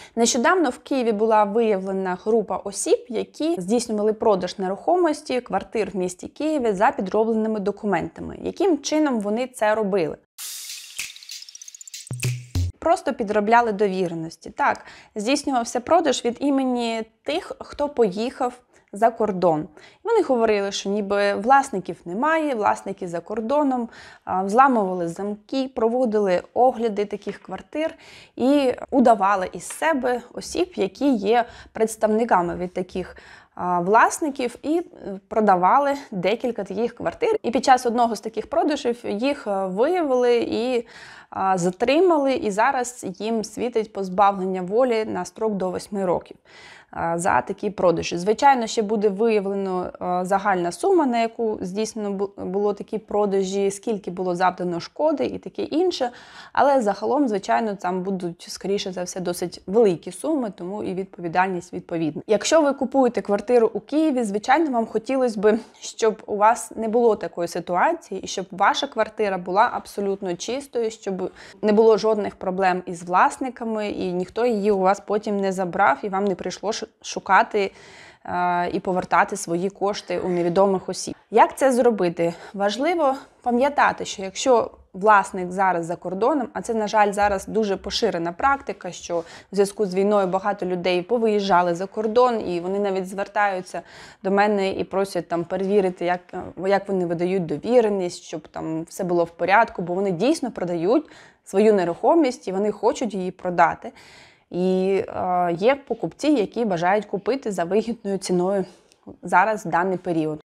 Нещодавно в Києві була виявлена група осіб, які здійснювали продаж нерухомості, квартир в місті Києві за підробленими документами. Яким чином вони це робили? Просто підробляли довіреності. Так, здійснювався продаж від імені тих, хто поїхав за кордон. Вони говорили, що ніби власників немає, власники за кордоном, взламували замки, проводили огляди таких квартир і удавали із себе осіб, які є представниками від таких власників, і продавали декілька таких квартир. І під час одного з таких продажів їх виявили і затримали, і зараз їм світить позбавлення волі на строк до 8 років за такі продажі. Звичайно, ще буде виявлено загальна сума, на яку здійснено було такі продажі, скільки було завдано шкоди і таке інше. Але загалом, звичайно, там будуть, скоріше за все, досить великі суми, тому і відповідальність відповідна. Якщо ви купуєте квартиру у Києві, звичайно, вам хотілося б, щоб у вас не було такої ситуації, і щоб ваша квартира була абсолютно чистою, щоб не було жодних проблем із власниками, і ніхто її у вас потім не забрав, і вам не прийшлося шукати і повертати свої кошти у невідомих осіб. Як це зробити? Важливо пам'ятати, що якщо власник зараз за кордоном, а це, на жаль, зараз дуже поширена практика, що в зв'язку з війною багато людей повиїжджали за кордон, і вони навіть звертаються до мене і просять там перевірити, як вони видають довіреність, щоб там все було в порядку, бо вони дійсно продають свою нерухомість і вони хочуть її продати. І є покупці, які бажають купити за вигідною ціною зараз в даний період.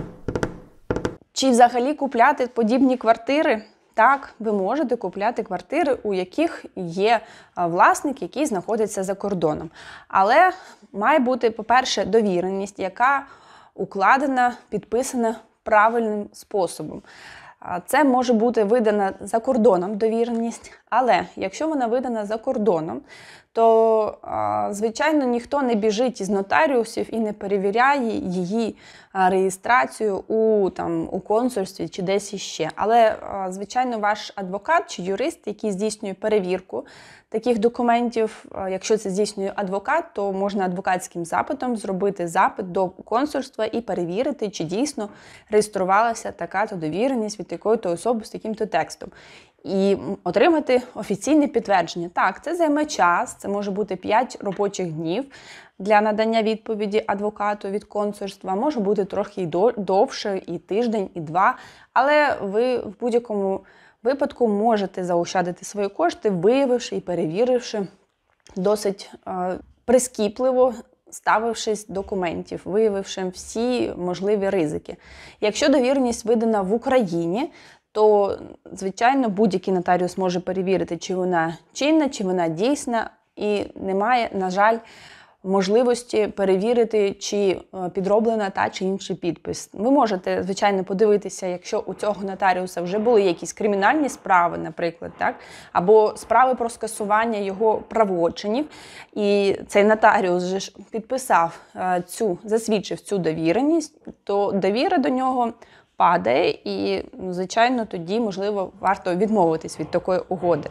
Чи взагалі купляти подібні квартири? Так, ви можете купляти квартири, у яких є власник, який знаходиться за кордоном. Але має бути, по-перше, довіреність, яка укладена, підписана правильним способом. Це може бути видана за кордоном довіреність, але якщо вона видана за кордоном, то, звичайно, ніхто не біжить із нотаріусів і не перевіряє її реєстрацію у консульстві чи десь іще. Але, звичайно, ваш адвокат чи юрист, який здійснює перевірку таких документів, якщо це здійснює адвокат, то можна адвокатським запитом зробити запит до консульства і перевірити, чи дійсно реєструвалася така-то довіреність від такої-то особи з таким-то текстом. І отримати офіційне підтвердження. Так, це займе час, це може бути 5 робочих днів для надання відповіді адвокату від консульства, може бути трохи і довше, і тиждень, і 2, але ви в будь-якому випадку можете заощадити свої кошти, виявивши і перевіривши досить прискіпливо, ставившись документів, виявивши всі можливі ризики. Якщо довіреність видана в Україні, то, звичайно, будь-який нотаріус може перевірити, чи вона чинна, чи вона дійсна, і немає, на жаль, можливості перевірити, чи підроблена та чи інший підпис. Ви можете, звичайно, подивитися, якщо у цього нотаріуса вже були якісь кримінальні справи, наприклад, так? Або справи про скасування його правочинів, і цей нотаріус вже ж підписав засвідчив цю довіреність, то довіра до нього падає і, звичайно, тоді, можливо, варто відмовитись від такої угоди.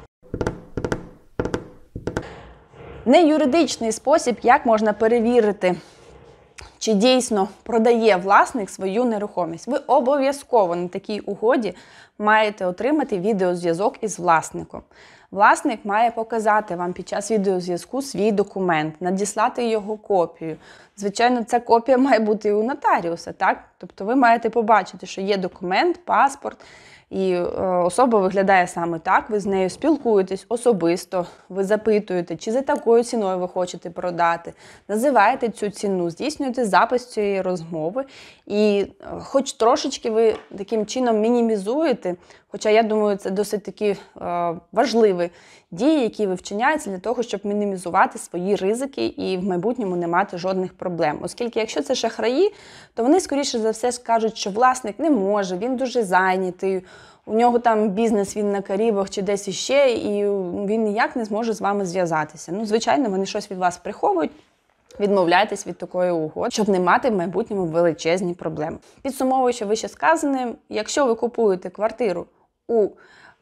Неюридичний спосіб, як можна перевірити, чи дійсно продає власник свою нерухомість. Ви обов'язково на такій угоді маєте отримати відеозв'язок із власником. Власник має показати вам під час відеозв'язку свій документ, надіслати його копію. Звичайно, ця копія має бути і у нотаріуса, так? Тобто ви маєте побачити, що є документ, паспорт, і особа виглядає саме так, ви з нею спілкуєтесь особисто, ви запитуєте, чи за такою ціною ви хочете продати, називаєте цю ціну, здійснюєте запис цієї розмови, і хоч трошечки ви таким чином мінімізуєте, хоча я думаю, це досить такі важливі дії, які ви вчиняєте для того, щоб мінімізувати свої ризики і в майбутньому не мати жодних проблем. Оскільки якщо це шахраї, то вони скоріше за все скажуть, що власник не може, він дуже зайнятий, у нього там бізнес, він на Карибах чи десь іще, і він ніяк не зможе з вами зв'язатися. Ну, звичайно, вони щось від вас приховують. Відмовляйтесь від такої угоди, щоб не мати в майбутньому величезні проблеми. Підсумовуючи вище сказане, якщо ви купуєте квартиру у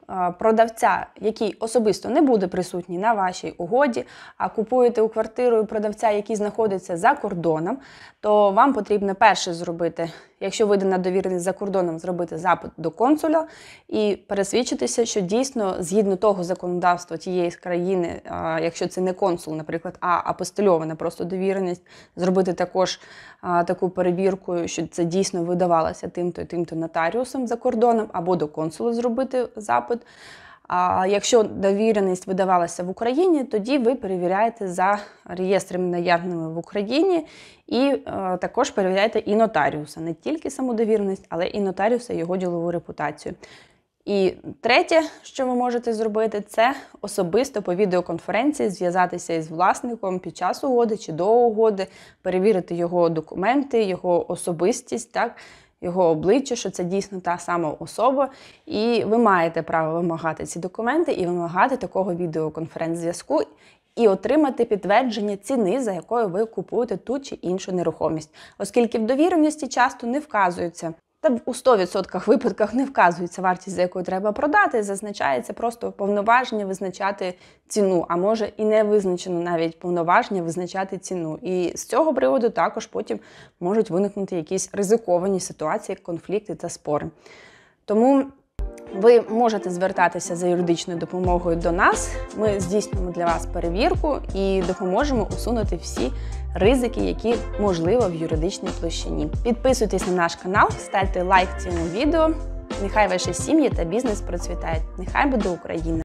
продавця, який особисто не буде присутній на вашій угоді, а купуєте у квартиру продавця, який знаходиться за кордоном, то вам потрібно перше зробити, якщо видана довіреність за кордоном, зробити запит до консула і пересвідчитися, що дійсно згідно того законодавства тієї країни, якщо це не консул, наприклад, а апостильована просто довіреність, зробити також таку перевірку, що це дійсно видавалося тим-то і тим-то нотаріусом за кордоном, або до консула зробити запит. А якщо довіреність видавалася в Україні, тоді ви перевіряєте за реєстрами наявними в Україні і також перевіряєте і нотаріуса. Не тільки саму довіреність, але і нотаріуса, і його ділову репутацію. І третє, що ви можете зробити, це особисто по відеоконференції зв'язатися із власником під час угоди чи до угоди, перевірити його документи, його особистість, так, його обличчя, що це дійсно та сама особа. І ви маєте право вимагати ці документи і вимагати такого відеоконференц-зв'язку і отримати підтвердження ціни, за якою ви купуєте ту чи іншу нерухомість. Оскільки в довіреності часто не вказується, та у 100% випадках не вказується вартість, за якою треба продати, зазначається просто повноваження визначати ціну, а може і не визначено навіть повноваження визначати ціну. І з цього приводу також потім можуть виникнути якісь ризиковані ситуації, конфлікти та спори. Тому ви можете звертатися за юридичною допомогою до нас, ми здійснюємо для вас перевірку і допоможемо усунути всі ризики, які можливо в юридичній площині. Підписуйтесь на наш канал, ставте лайк цьому відео. Нехай ваші сім'ї та бізнес процвітають. Нехай буде Україна!